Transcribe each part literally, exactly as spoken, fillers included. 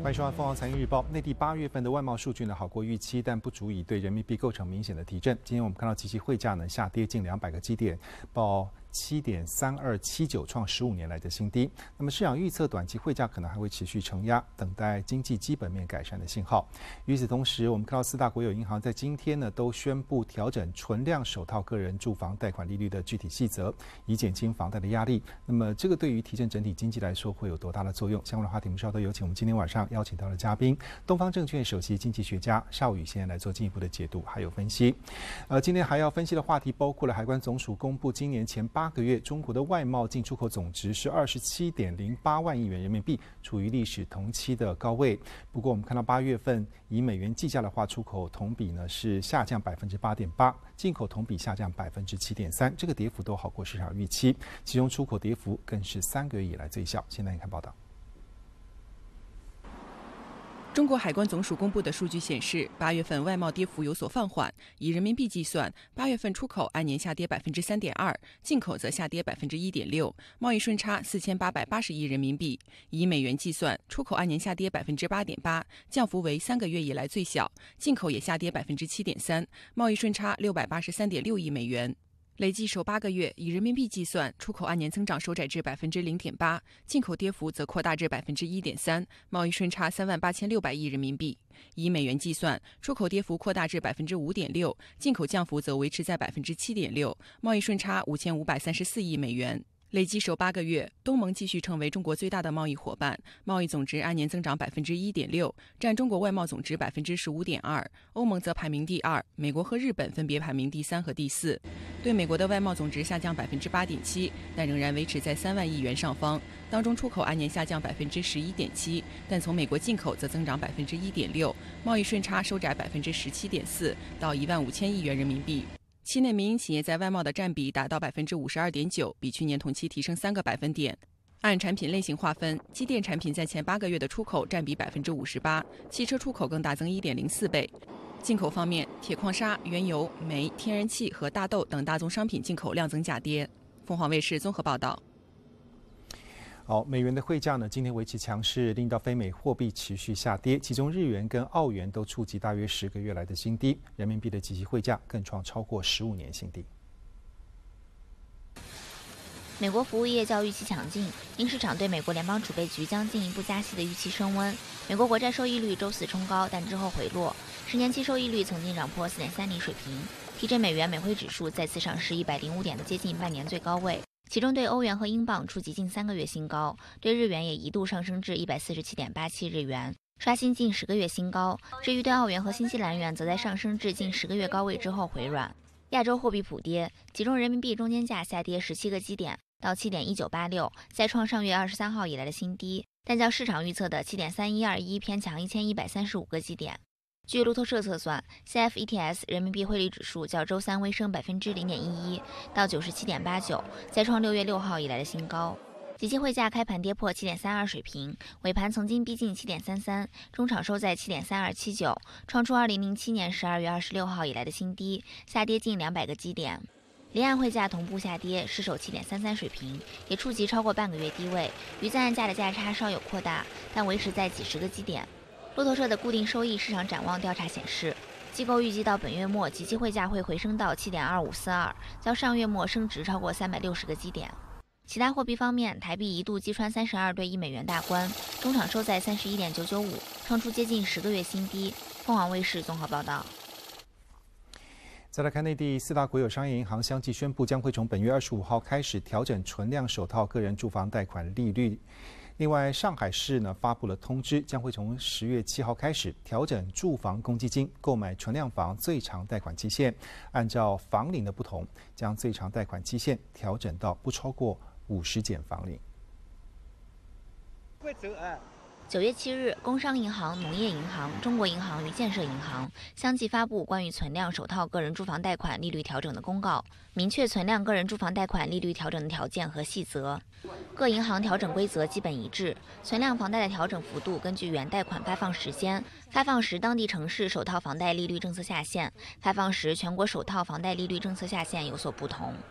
欢迎收看《凤凰财经日报》。内地八月份的外贸数据呢好过预期，但不足以对人民币构成明显的提振。今天我们看到即期汇价呢下跌近两百个基点，报七点三二七九，创十五年来的新低。那么市场预测短期汇价可能还会持续承压，等待经济基本面改善的信号。与此同时，我们看到四大国有银行在今天呢都宣布调整存量首套个人住房贷款利率的具体细则，以减轻房贷的压力。那么这个对于提振整体经济来说会有多大的作用？相关的话题，我们稍后有请我们今天晚上邀请到的嘉宾，东方证券首席经济学家邵宇先来做进一步的解读还有分析。呃，今天还要分析的话题包括了海关总署公布今年前八个月中国的外贸进出口总值是二十七点零八万亿元人民币，处于历史同期的高位。不过我们看到八月份以美元计价的话，出口同比呢是下降百分之八点八，进口同比下降百分之七点三，这个跌幅都好过市场预期，其中出口跌幅更是三个月以来最小。现在你看报道。 中国海关总署公布的数据显示，八月份外贸跌幅有所放缓。以人民币计算，八月份出口按年下跌百分之三点二，进口则下跌百分之一点六，贸易顺差四千八百八十亿人民币。以美元计算，出口按年下跌百分之八点八，降幅为三个月以来最小；进口也下跌百分之七点三，贸易顺差六百八十三点六亿美元。累计首八个月，以人民币计算，出口按年增长收窄至百分之零点八，进口跌幅则扩大至百分之一点三，贸易顺差三万八千六百亿人民币。以美元计算，出口跌幅扩大至百分之五点六，进口降幅则维持在百分之七点六，贸易顺差五千五百三十四亿美元。累计首八个月，东盟继续成为中国最大的贸易伙伴，贸易总值按年增长百分之一点六，占中国外贸总值百分之十五点二。欧盟则排名第二，美国和日本分别排名第三和第四。对美国的外贸总值下降百分之八点七，但仍然维持在三万亿元上方。当中出口按年下降百分之十一点七，但从美国进口则增长百分之一点六，贸易顺差收窄百分之十七点四，到一万五千亿元人民币。期内民营企业在外贸的占比达到百分之五十二点九，比去年同期提升三个百分点。按产品类型划分，机电产品在前八个月的出口占比百分之五十八，汽车出口更大增一点零四倍。进口方面，铁矿砂、原油、煤、天然气和大豆等大宗商品进口量增价跌。凤凰卫视综合报道。 好，美元的汇价呢，今天维持强势，令到非美货币持续下跌，其中日元跟澳元都触及大约十个月来的新低，人民币的即期汇价更创超过十五年新低。 美国服务业较预期强劲，因市场对美国联邦储备局将进一步加息的预期升温。美国国债收益率周四冲高，但之后回落，十年期收益率曾经涨破四点三厘水平，提振美元美汇指数再次上市一百零五点的接近半年最高位。其中对欧元和英镑触及近三个月新高，对日元也一度上升至一百四十七点八七日元，刷新近十个月新高。至于对澳元和新西兰元，则在上升至近十个月高位之后回软。亚洲货币普跌，其中人民币中间价下跌十七个基点到七点一九八六，再创上月二十三号以来的新低，但较市场预测的七点三一二一偏强一千一百三十五个基点。据路透社测算 ，C F E T S 人民币汇率指数较周三微升百分之零点一一，到九十七点八九，再创六月六号以来的新高。即期汇价开盘跌破七点三二水平，尾盘曾经逼近七点三三，中场收在七点三二七九，创出二零零七年十二月二十六号以来的新低，下跌近两百个基点。离岸汇价同步下跌，失守七点三三水平，也触及超过半个月低位，与在岸价的价差稍有扩大，但维持在几十个基点。路透社的固定收益市场展望调查显示，机构预计到本月末即期汇价会回升到七点二五四二，较上月末升值超过三百六十个基点。其他货币方面，台币一度击穿三十二对一美元大关，中场收在三十一点九九五，创出接近十个月新低。凤凰卫视综合报道。 再来看内地四大国有商业银行相继宣布，将会从本月二十五号开始调整存量首套个人住房贷款利率。另外，上海市呢发布了通知，将会从十月七号开始调整住房公积金购买存量房最长贷款期限，按照房龄的不同，将最长贷款期限调整到不超过五十减房龄。 九月七日，工商银行、农业银行、中国银行与建设银行相继发布关于存量首套个人住房贷款利率调整的公告，明确存量个人住房贷款利率调整的条件和细则。各银行调整规则基本一致，存量房贷的调整幅度根据原贷款发放时间、发放时当地城市首套房贷利率政策下限、发放时全国首套房贷利率政策下限有所不同。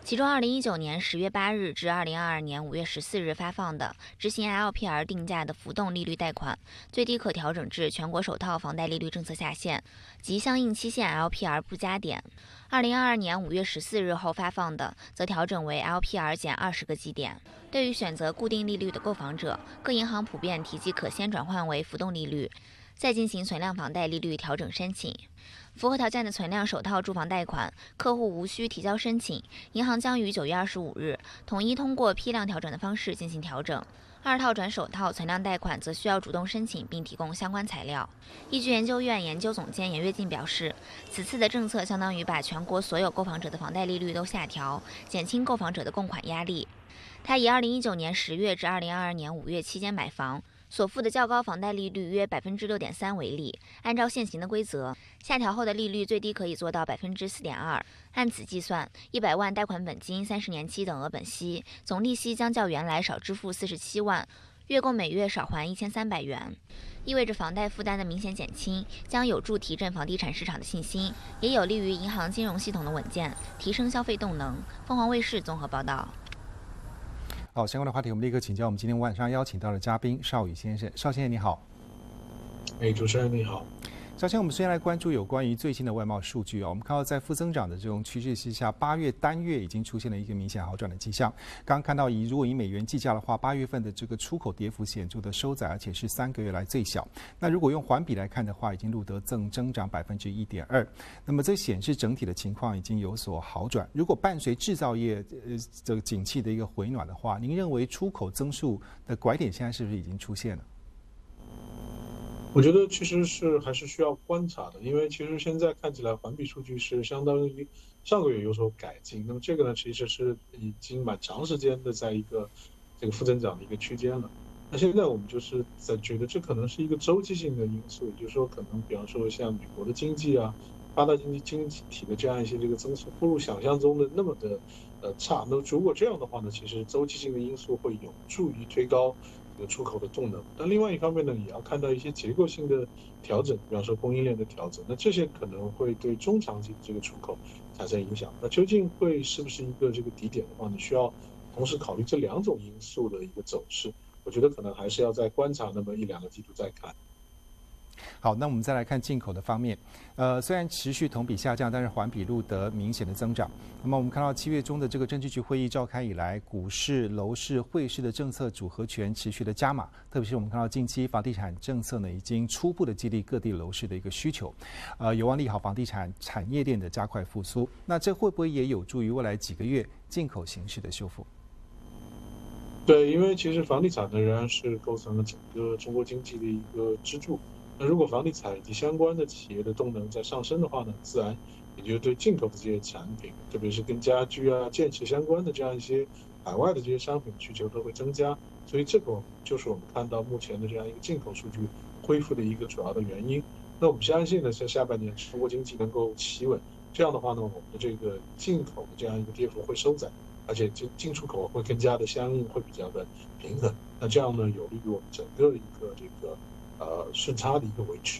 其中二零一九年十月八日至二零二二年五月十四日发放的执行 L P R 定价的浮动利率贷款，最低可调整至全国首套房贷利率政策下限及相应期限 L P R 不加点。二零二二年五月十四日后发放的，则调整为 L P R 减二十个基点。对于选择固定利率的购房者，各银行普遍提及可先转换为浮动利率，再进行存量房贷利率调整申请。符合条件的存量首套住房贷款，客户无需提交申请，银行将于九月二十五日统一通过批量调整的方式进行调整。二套转首套存量贷款则需要主动申请并提供相关材料。易居研究院研究总监严跃进表示，此次的政策相当于把全国所有购房者的房贷利率都下调，减轻购房者的供款压力。他以二零一九年十月至二零二二年五月期间买房所付的较高房贷利率约百分之六点三为例，按照现行的规则，下调后的利率最低可以做到百分之四点二。按此计算，一百万贷款本金、三十年期等额本息，总利息将较原来少支付四十七万，月供每月少还一千三百元，意味着房贷负担的明显减轻，将有助提振房地产市场的信心，也有利于银行金融系统的稳健，提升消费动能。凤凰卫视综合报道。 好，相关的话题我们立刻请教我们今天晚上邀请到的嘉宾邵宇先生。邵先生你好。 哎，主持人你好。 首先，我们先来关注有关于最新的外贸数据啊。我们看到在负增长的这种趋势之下，八月单月已经出现了一个明显好转的迹象。刚刚看到以如果以美元计价的话，八月份的这个出口跌幅显著的收窄，而且是三个月来最小。那如果用环比来看的话，已经录得正增长百分之一点二。那么这显示整体的情况已经有所好转。如果伴随制造业呃这个景气的一个回暖的话，您认为出口增速的拐点现在是不是已经出现了？ 我觉得其实是还是需要观察的，因为其实现在看起来环比数据是相当于上个月有所改进，那么这个呢其实是已经蛮长时间的在一个这个负增长的一个区间了。那现在我们就是在觉得这可能是一个周期性的因素，也就是说可能比方说像美国的经济啊，发达经济经济体的这样一些这个增速不如想象中的那么的呃差。那如果这样的话呢，其实周期性的因素会有助于推高这个出口的动能，但另外一方面呢，也要看到一些结构性的调整，比方说供应链的调整，那这些可能会对中长期这个出口产生影响。那究竟会是不是一个这个底点的话呢？需要同时考虑这两种因素的一个走势。我觉得可能还是要再观察那么一两个季度再看。 好，那我们再来看进口的方面，呃，虽然持续同比下降，但是环比录得明显的增长。那么我们看到七月中的这个政治局会议召开以来，股市、楼市、汇市的政策组合拳持续的加码，特别是我们看到近期房地产政策呢，已经初步的激励各地楼市的一个需求，呃，有望利好房地产产业链的加快复苏。那这会不会也有助于未来几个月进口形势的修复？ 对，因为其实房地产呢仍然是构成了整个中国经济的一个支柱。那如果房地产以及相关的企业的动能在上升的话呢，自然也就对进口的这些产品，特别是跟家居啊、建设相关的这样一些海外的这些商品需求都会增加。所以这个就是我们看到目前的这样一个进口数据恢复的一个主要的原因。那我们相信呢，在下半年中国经济能够企稳，这样的话呢，我们的这个进口的这样一个跌幅会收窄，而且进进出口会更加的相应，会比较的平衡。那这样呢，有利于我们整个一个这个呃顺差的一个维持。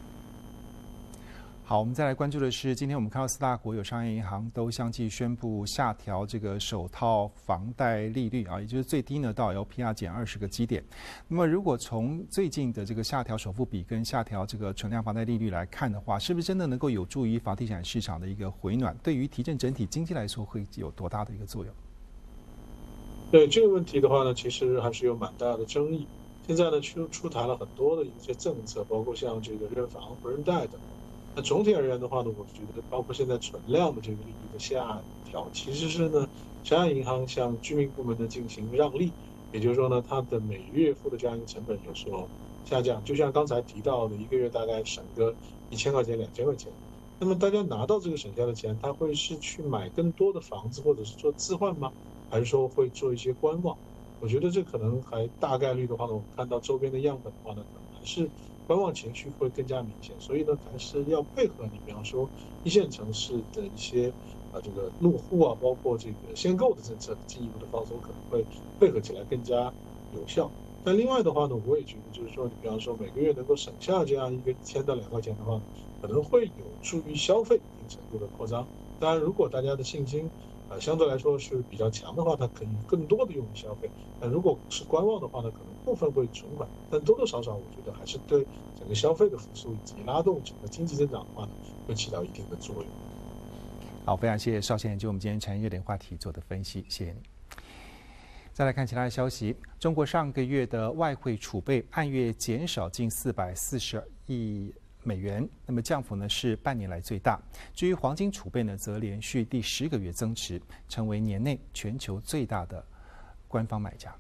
好，我们再来关注的是，今天我们看到四大国有商业银行都相继宣布下调这个首套房贷利率啊，也就是最低呢到 L P R 减二十个基点。那么如果从最近的这个下调首付比跟下调这个存量房贷利率来看的话，是不是真的能够有助于房地产市场的一个回暖？对于提振整体经济来说，会有多大的一个作用？ 对这个问题的话呢，其实还是有蛮大的争议。现在呢，出出台了很多的一些政策，包括像这个认房不认贷等。那总体而言的话呢，我觉得包括现在存量的这个利率的下调，其实是呢，商业银行向居民部门呢进行让利，也就是说呢，它的每月付的这样一个成本有所下降。就像刚才提到的，一个月大概省个一千块钱、两千块钱。那么大家拿到这个省下的钱，他会是去买更多的房子，或者是做置换吗？还是说会做一些观望？我觉得这可能还大概率的话呢，我们看到周边的样本的话呢，可能还是观望情绪会更加明显。所以呢，还是要配合你，比方说一线城市的一些啊这个落户啊，包括这个限购的政策进一步的放松，可能会配合起来更加有效。但另外的话呢，我也觉得就是说，你比方说每个月能够省下这样一个一千到两块钱的话，可能会有助于消费一定程度的扩张。当然，如果大家的信心呃，相对来说是比较强的话，它可以更多的用于消费。但如果是观望的话呢，可能部分会存款，但多多少少我觉得还是对整个消费的复苏以及拉动整个经济增长的话呢，会起到一定的作用。 好，非常谢谢邵先生就我们今天产业热点话题做的分析，谢谢你。再来看其他的消息，中国上个月的外汇储备按月减少近四百四十亿美元，那么降幅呢是半年来最大。至于黄金储备呢，则连续第十个月增持，成为年内全球最大的官方买家。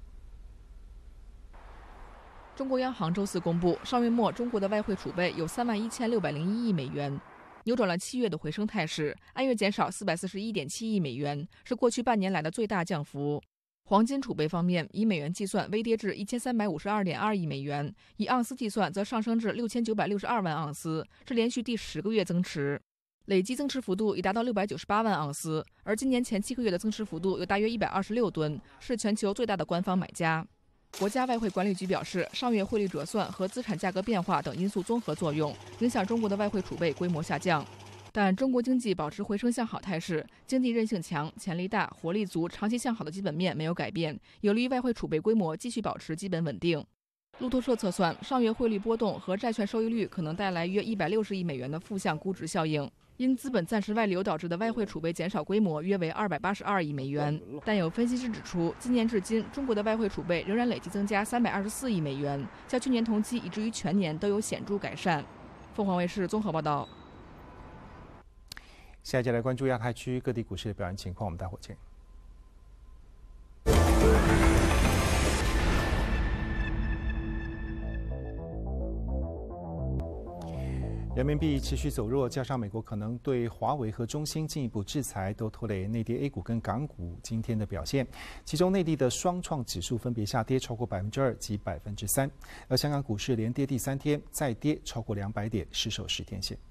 中国央行周四公布，上月末中国的外汇储备有三万一千六百零一亿美元，扭转了七月的回升态势，按月减少四百四十一点七亿美元，是过去半年来的最大降幅。黄金储备方面，以美元计算微跌至一千三百五十二点二亿美元，以盎司计算则上升至六千九百六十二万盎司，是连续第十个月增持，累计增持幅度已达到六百九十八万盎司，而今年前七个月的增持幅度有大约一百二十六吨，是全球最大的官方买家。国家外汇管理局表示，上月汇率折算和资产价格变化等因素综合作用，影响中国的外汇储备规模下降。但中国经济保持回升向好态势，经济韧性强、潜力大、活力足、长期向好的基本面没有改变，有利于外汇储备规模继续保持基本稳定。路透社测算，上月汇率波动和债券收益率可能带来约一百六十亿美元的负向估值效应，因资本暂时外流导致的外汇储备减少规模约为二百八十二亿美元。但有分析师指出，今年至今，中国的外汇储备仍然累计增加三百二十四亿美元，较去年同期以至于全年都有显著改善。凤凰卫视综合报道。 下一节来关注亚太区各地股市的表现情况，我们待会儿见。人民币持续走弱，加上美国可能对华为和中兴进一步制裁，都拖累内地 A 股跟港股今天的表现。其中内地的双创指数分别下跌超过百分之二及百分之三，而香港股市连跌第三天，再跌超过两百点，失守十天线。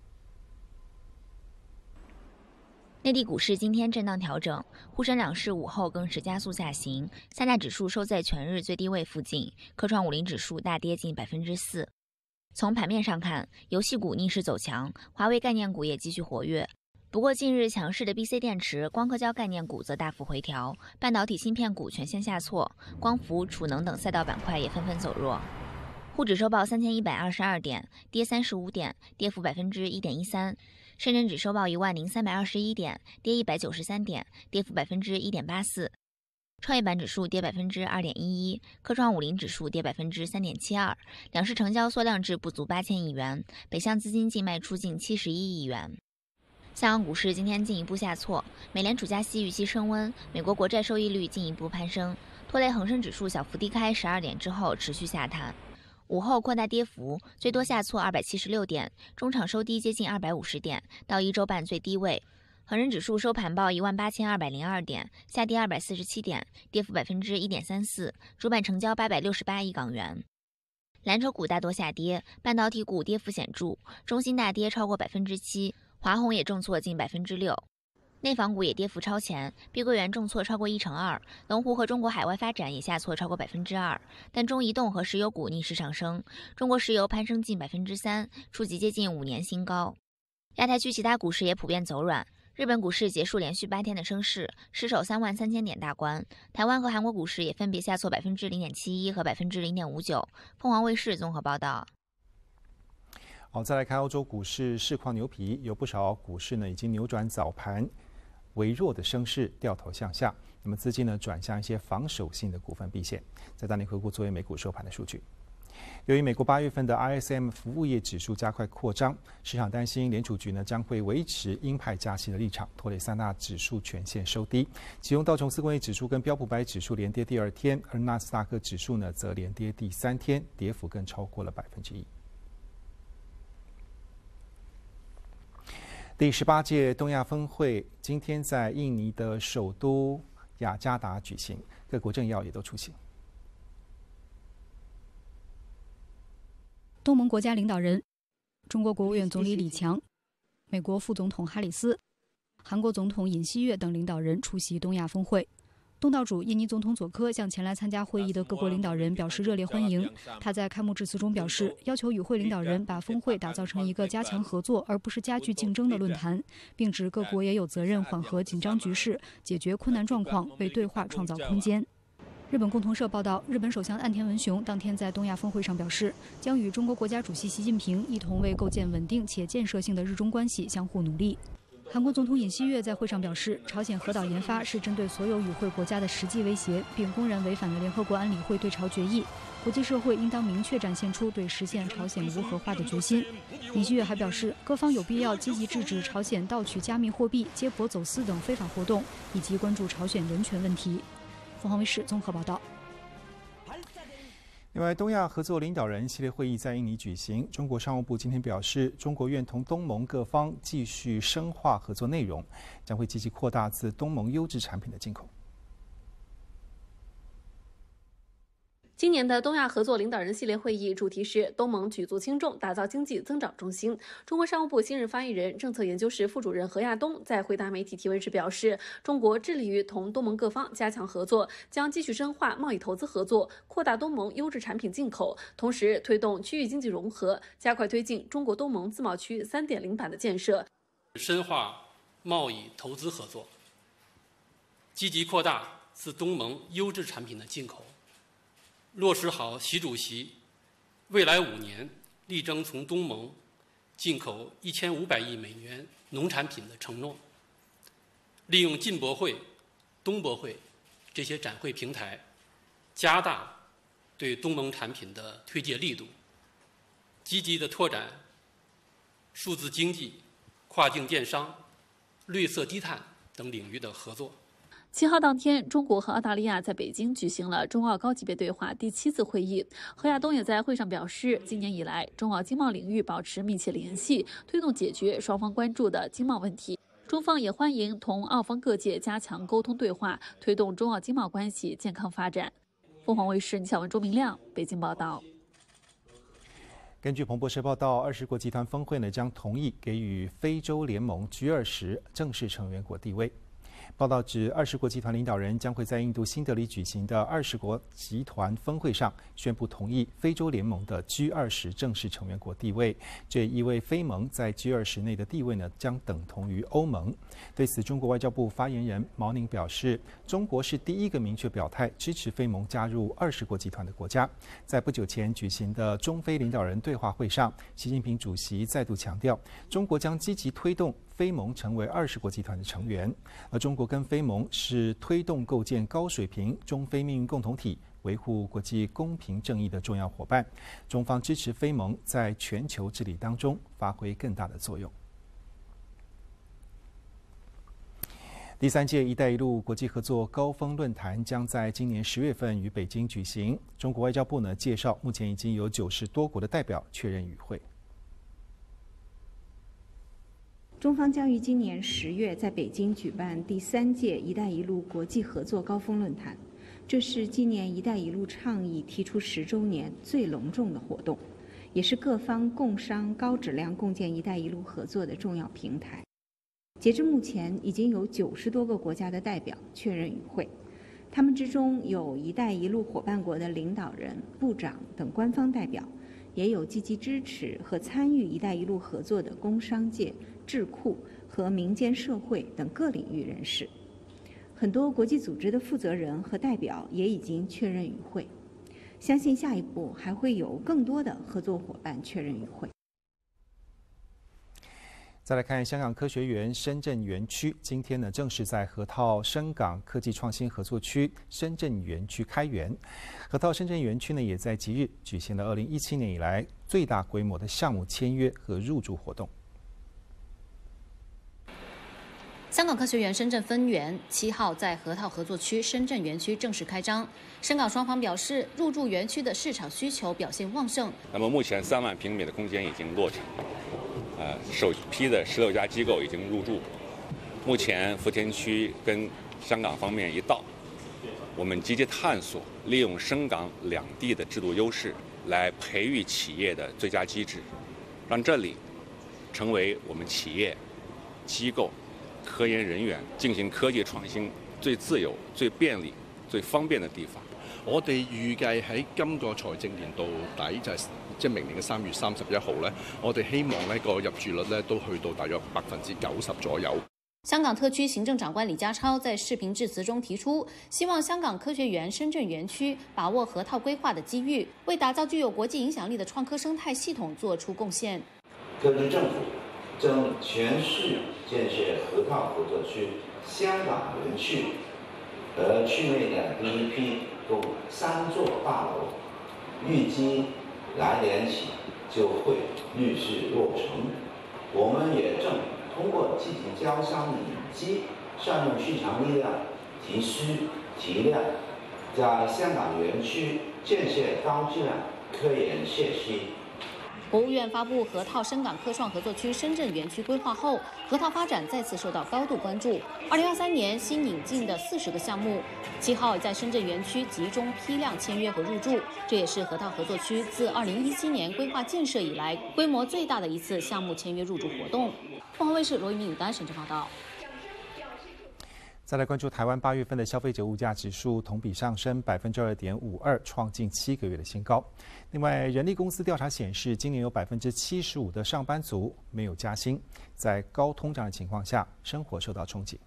内地股市今天震荡调整，沪深两市午后更是加速下行，三大指数收在全日最低位附近，科创五零指数大跌近百分之四。从盘面上看，游戏股逆势走强，华为概念股也继续活跃。不过近日强势的 B C 电池、光刻胶概念股则大幅回调，半导体芯片股全线下挫，光伏、储能等赛道板块也纷纷走弱。沪指收报三千一百二十二点，跌三十五点，跌幅百分之一点一三。深圳指收报一万零三百二十一点，跌一百九十三点，跌幅百分之一点八四。创业板指数跌百分之二点一一，科创五零指数跌百分之三点七二，两市成交缩量至不足八千亿元，北向资金净卖出近七十一亿元。香港股市今天进一步下挫，美联储加息预期升温，美国国债收益率进一步攀升，拖累恒生指数小幅低开十二点之后持续下探。午后扩大跌幅，最多下挫二百七十六点，中场收低接近二百五十点，到一周半最低位。恒生指数收盘报一万八千二百零二点，下跌二百四十七点，跌幅百分之一点三四，主板成交八百六十八亿港元。蓝筹股大多下跌，半导体股跌幅显著，中芯大跌超过百分之七，华虹也重挫近百分之六。内房股也跌幅超前，碧桂园重挫超过一成二，龙湖和中国海外发展也下挫超过百分之二，但中移动和石油股逆势上升，中国石油攀升近百分之三，触及接近五年新高。亚太区其他股市也普遍走软，日本股市结束连续八天的升势，失守三万三千点大关。台湾和韩国股市也分别下挫百分之零点七一和百分之零点五九。凤凰卫视综合报道。 好，再来看欧洲股市，市况牛皮，有不少股市呢已经扭转早盘微弱的升势，掉头向下。那么资金呢转向一些防守性的股份避险。再带您回顾昨夜美股收盘的数据。由于美国八月份的 I S M 服务业指数加快扩张，市场担心联储局呢将会维持鹰派加息的立场，拖累三大指数全线收低。其中道琼斯工业指数跟标普百指数连跌第二天，而纳斯达克指数呢则连跌第三天，跌幅更超过了百分之一。第十八届东亚峰会今天在印尼的首都雅加达举行，各国政要也都出席。 东盟国家领导人、中国国务院总理李强、美国副总统哈里斯、韩国总统尹锡悦等领导人出席东亚峰会。 东道主印尼总统佐科向前来参加会议的各国领导人表示热烈欢迎。他在开幕致辞中表示，要求与会领导人把峰会打造成一个加强合作而不是加剧竞争的论坛，并指各国也有责任缓和紧张局势，解决困难状况，为对话创造空间。日本共同社报道，日本首相岸田文雄当天在东亚峰会上表示，将与中国国家主席习近平一同为构建稳定且建设性的日中关系相互努力。韩国总统尹锡悦在会上表示，朝鲜核导研发是针对所有与会国家的实际威胁，并公然违反了联合国安理会对朝决议。国际社会应当明确展现出对实现朝鲜无核化的决心。尹锡悦还表示，各方有必要积极制止朝鲜盗取加密货币、接驳走私等非法活动，以及关注朝鲜人权问题。凤凰卫视综合报道。 另外，东亚合作领导人系列会议在印尼举行。中国商务部今天表示，中国愿同东盟各方继续深化合作内容，将会积极扩大自东盟优质产品的进口。 今年的东亚合作领导人系列会议主题是东盟举足轻重，打造经济增长中心。中国商务部新任发言人、政策研究室副主任何亚东在回答媒体提问时表示，中国致力于同东盟各方加强合作，将继续深化贸易投资合作，扩大东盟优质产品进口，同时推动区域经济融合，加快推进中国东盟自贸区 三点零 版的建设， 深化贸易投资合作，积极扩大自东盟优质产品的进口，落实好习主席未来五年力争从东盟进口一千五百亿美元农产品的承诺，利用进博会、东博会这些展会平台，加大对东盟产品的推介力度，积极地拓展数字经济、跨境电商、绿色低碳等领域的合作。 七号当天，中国和澳大利亚在北京举行了中澳高级别对话第七次会议。何亚东也在会上表示，今年以来，中澳经贸领域保持密切联系，推动解决双方关注的经贸问题。中方也欢迎同澳方各界加强沟通对话，推动中澳经贸关系健康发展。凤凰卫视倪晓文、周明亮北京报道。 根据彭博社报道，二十国集团峰会呢将同意给予非洲联盟 G 二十 正式成员国地位。报道指，二十国集团领导人将会在印度新德里举行的二十国集团峰会上宣布同意非洲联盟的 G 二十 正式成员国地位。这也意味非盟在 G 二十 内的地位呢将等同于欧盟。对此，中国外交部发言人毛宁表示，中国是第一个明确表态支持非盟加入二十国集团的国家。在不久前举行的中非领导人对话会上，习近平主席再度强调，中国将积极推动非盟成为二十国集团的成员，而中国跟非盟是推动构建高水平中非命运共同体、维护国际公平正义的重要伙伴。中方支持非盟在全球治理当中发挥更大的作用。第三届“一带一路”国际合作高峰论坛将在今年十月份于北京举行。中国外交部呢介绍，目前已经有九十多国的代表确认与会。 中方将于今年十月在北京举办第三届“一带一路”国际合作高峰论坛，这是今年“一带一路”倡议提出十周年最隆重的活动，也是各方共商高质量共建“一带一路”合作的重要平台。截至目前，已经有九十多个国家的代表确认与会，他们之中有“一带一路”伙伴国的领导人、部长等官方代表，也有积极支持和参与“一带一路”合作的工商界、智库和民间社会等各领域人士。很多国际组织的负责人和代表也已经确认与会，相信下一步还会有更多的合作伙伴确认与会。 再来看香港科学园深圳园区，今天呢正式在河套深港科技创新合作区深圳园区开园。河套深圳园区呢也在即日举行了二零一七年以来最大规模的项目签约和入驻活动。 香港科学园深圳分园七号在河套合作区深圳园区正式开张。深港双方表示，入驻园区的市场需求表现旺盛。 那么目前三万平米的空间已经落成。呃，首批的十六家机构已经入驻。目前福田区跟香港方面一道，我们积极探索利用深港两地的制度优势，来培育企业的最佳机制，让这里成为我们企业、机构、科研人员进行科技创新最自由、最便利、最方便的地方。 我哋預計喺今個財政年度底，就係即係明年嘅三月三十一號咧，我哋希望呢個入住率咧都去到大約百分之九十左右。 香港特区行政长官李家超在视频致辞中提出，希望香港科学园深圳园区把握河套规划的机遇，为打造具有国际影响力的创科生态系统做出贡献。 特区政府正全市建设河套合作区、香港园区和区内的第一批共三座大楼，预计来年起就会陆续落成。我们也正通过积极招商引资，善用市场力量，提需提量，在香港园区建设高质量科研设施。 国务院发布河套深港科创合作区深圳园区规划后，河套发展再次受到高度关注。二零二三年新引进的四十个项目，七号在深圳园区集中批量签约和入驻，这也是河套合作区自二零一七年规划建设以来规模最大的一次项目签约入驻活动。凤凰卫视罗一鸣、丹沈正报道。 再来关注台湾八月份的消费者物价指数同比上升百分之二点五二，创近七个月的新高。另外，人力公司调查显示，今年有百分之七十五的上班族没有加薪，在高通胀的情况下，生活受到冲击。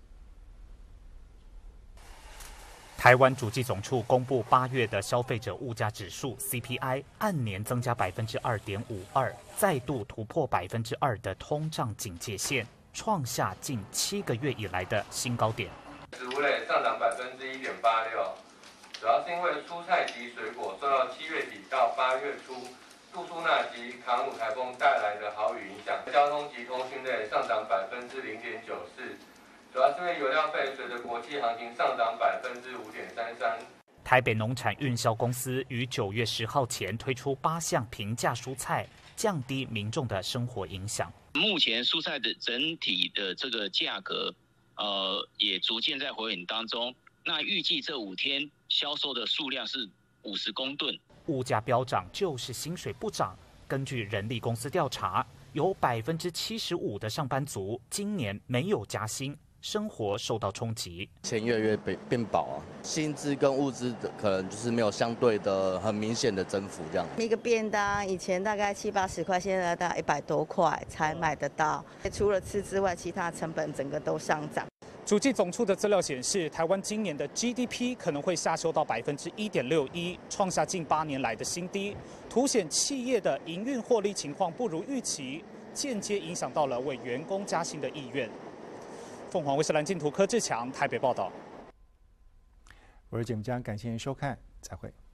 台湾主计总处公布八月的消费者物价指数 C P I 按年增加百分之二点五二，再度突破百分之二的通胀警戒线，创下近七个月以来的新高点。 食物类上涨百分之一点八六，主要是因为蔬菜及水果受到七月底到八月初杜苏衲及卡努台风带来的豪雨影响。交通及通讯类上涨百分之零点九四，主要是因为油料费随着国际行情上涨百分之五点三三。 台北农产运销公司于九月十号前推出八项平价蔬菜，降低民众的生活影响。 目前蔬菜的整体的这个价格。呃，也逐渐在回稳当中。那预计这五天销售的数量是五十公吨。 物价飙涨就是薪水不涨。根据人力公司调查，有百分之七十五的上班族今年没有加薪，生活受到冲击。 钱越来越变变薄啊，薪资跟物资的可能就是没有相对的很明显的增幅，这样。 一个便当以前大概七八十块，现在大概一百多块才买得到。除了吃之外，其他成本整个都上涨。 主计总处的资料显示，台湾今年的 G D P 可能会下修到百分之一点六一，创下近八年来的新低，凸显企业的营运获利情况不如预期，间接影响到了为员工加薪的意愿。凤凰卫视蓝镜图柯志强台北报道。 我是节目家，感谢您收看，再会。